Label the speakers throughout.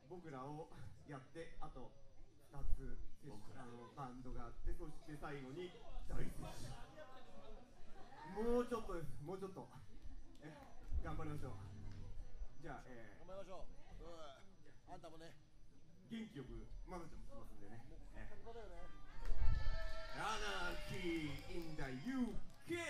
Speaker 1: 僕らをやって、あと2つバンドがあって、そして最後に大接種。もうちょっとです、もうちょっと頑張りましょう。じゃあ、
Speaker 2: 頑張りましょう。あんたもね、
Speaker 1: 元気よくマナちゃんもしますんでね。
Speaker 2: ことよね。
Speaker 1: Anarchy in the UK!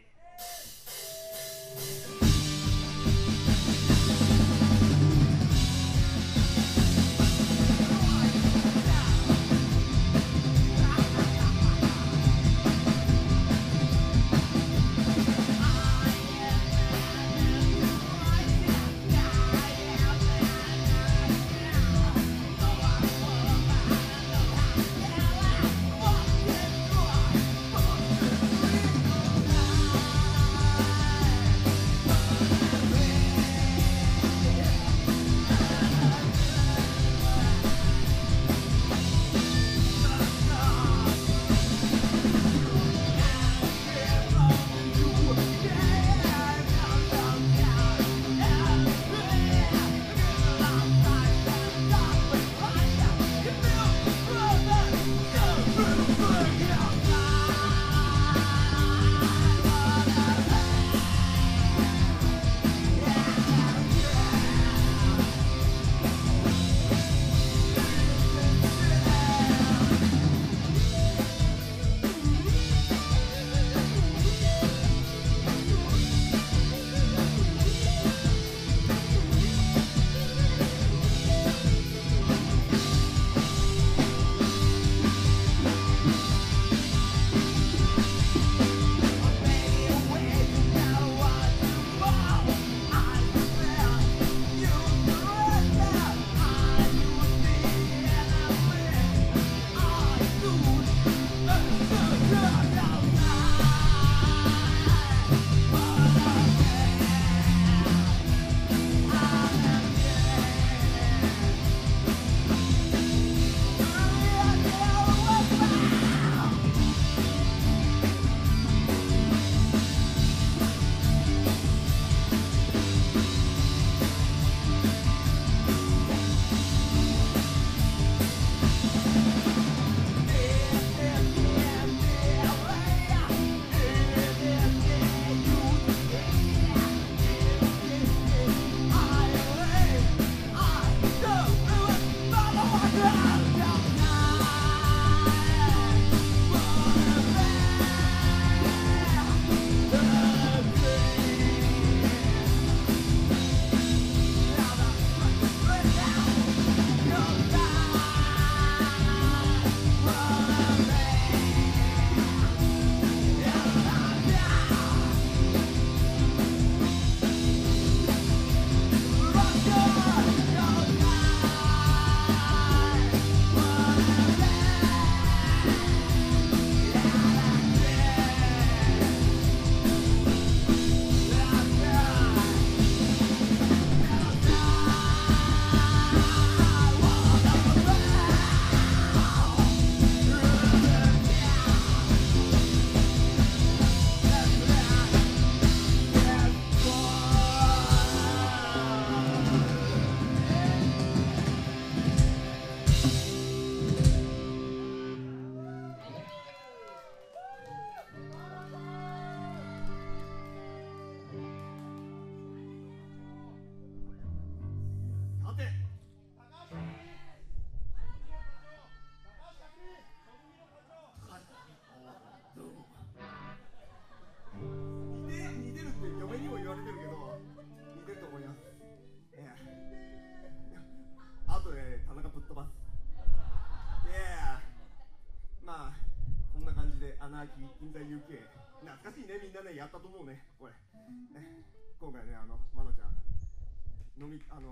Speaker 1: Anarchy in the UK 懐かしいね、みんなね、やったと思うね、これね。今回ね、マナちゃん飲み、本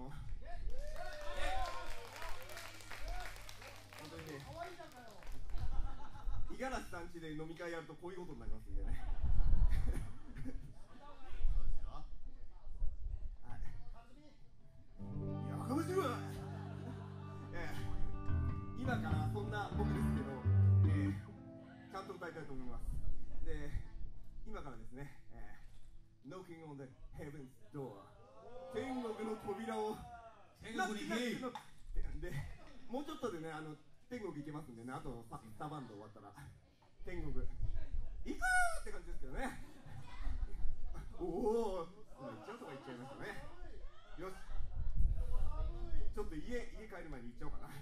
Speaker 1: 当にね、五十嵐さん家で飲み会やるとこういうことになりますんでねやかましいわ今からそんな僕ですけど、ちゃんと歌いたいと思います。で、今からですね、Knocking on the Heaven's Door 天国の扉を
Speaker 2: 天国に行け。
Speaker 1: でもうちょっとでね天国行けますんでね、あとスターバンド終わったら天国行くーって感じですけどね。おお、行っちゃうとか行っちゃいましたね。よし、ちょっと家帰る前に行っちゃおうかな。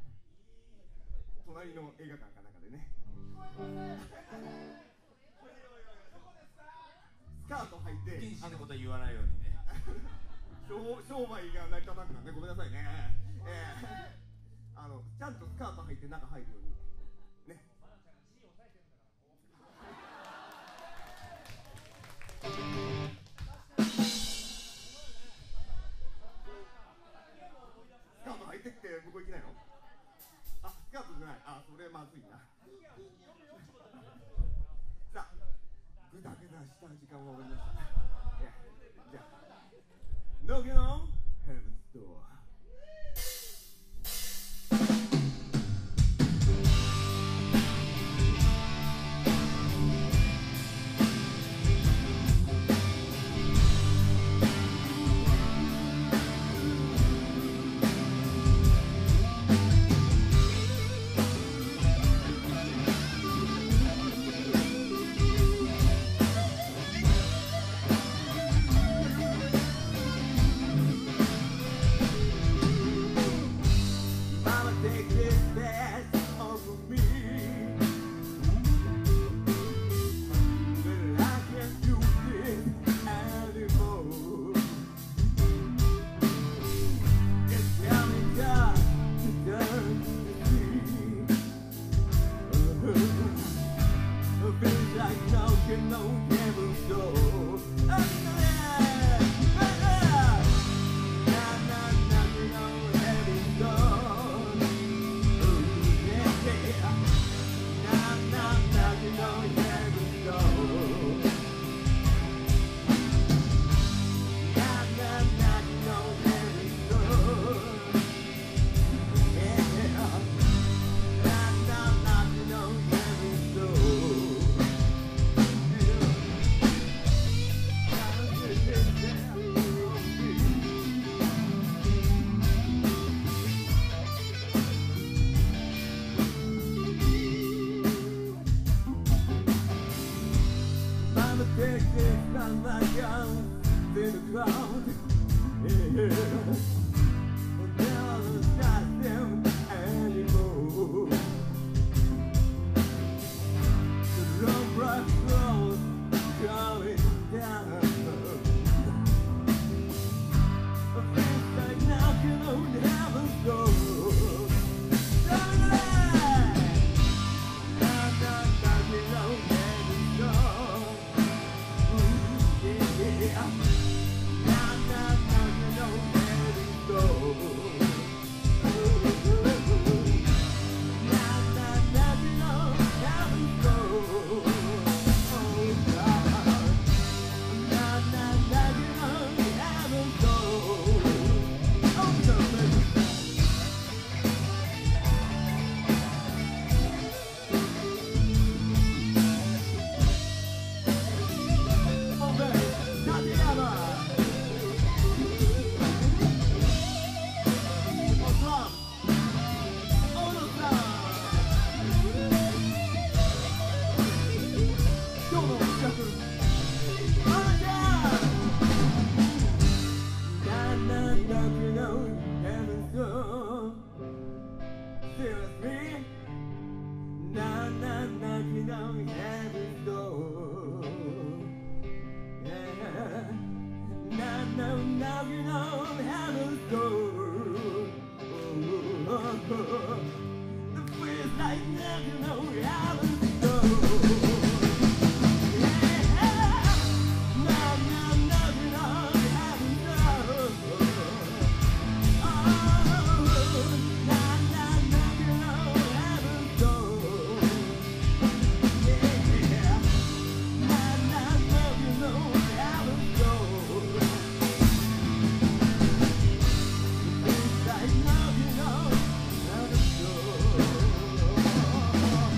Speaker 1: 隣の映画館かなんかでね。スカート履いて
Speaker 3: 禁止のこと言わないようにね。
Speaker 1: 商売が成り立たなくなるね。ごめんなさいね。ちゃんとスカート履いて中入るようにね。スカート履いてって向こう行けないの？あ、スカートじゃない。あ、それまずいな。さあ、グダグダした時間は終わりました。じゃあ、Knocking on Heaven's Door。 「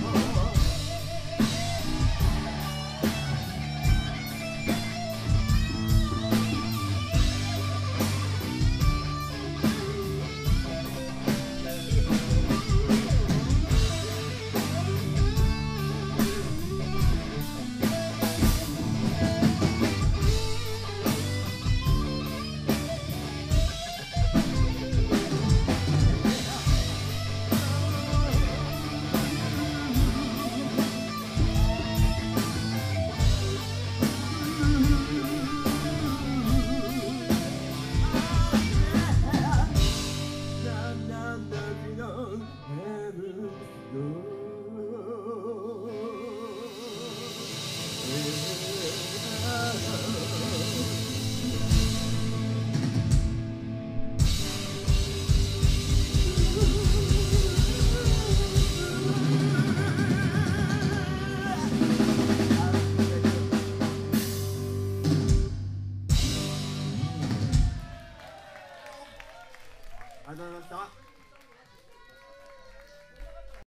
Speaker 1: りがとうございました。